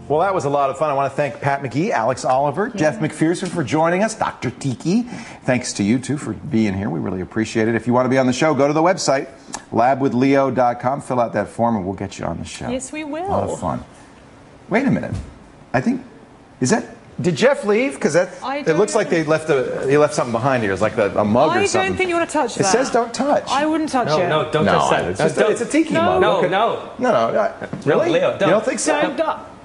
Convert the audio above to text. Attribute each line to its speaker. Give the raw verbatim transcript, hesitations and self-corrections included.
Speaker 1: Well, that was a lot of fun. I want to thank Pat McGee, Alex Oliver, yeah. Jeff McPherson for joining us, Doctor Tiki. Thanks to you, too, for being here. We really appreciate it. If you want to be on the show, go to the website, lab with leo dot com. Fill out that form, and we'll get you on the show.
Speaker 2: Yes, we will.
Speaker 1: A lot of fun. Wait a minute. I think, is that... Did Jeff leave? Because that it looks know. like they left a he left something behind here. It's like a, a mug
Speaker 2: I
Speaker 1: or something.
Speaker 2: I don't think you want to touch
Speaker 1: it
Speaker 2: that.
Speaker 1: It says don't touch.
Speaker 2: I wouldn't touch
Speaker 3: no,
Speaker 2: it.
Speaker 3: No, don't
Speaker 1: no,
Speaker 3: touch that.
Speaker 1: It's, just a, it's a tiki
Speaker 2: no.
Speaker 1: mug.
Speaker 3: No,
Speaker 1: no,
Speaker 3: no.
Speaker 1: No, no. Really?
Speaker 3: No, Leo, don't.
Speaker 1: You don't think so?
Speaker 2: Don't, don't.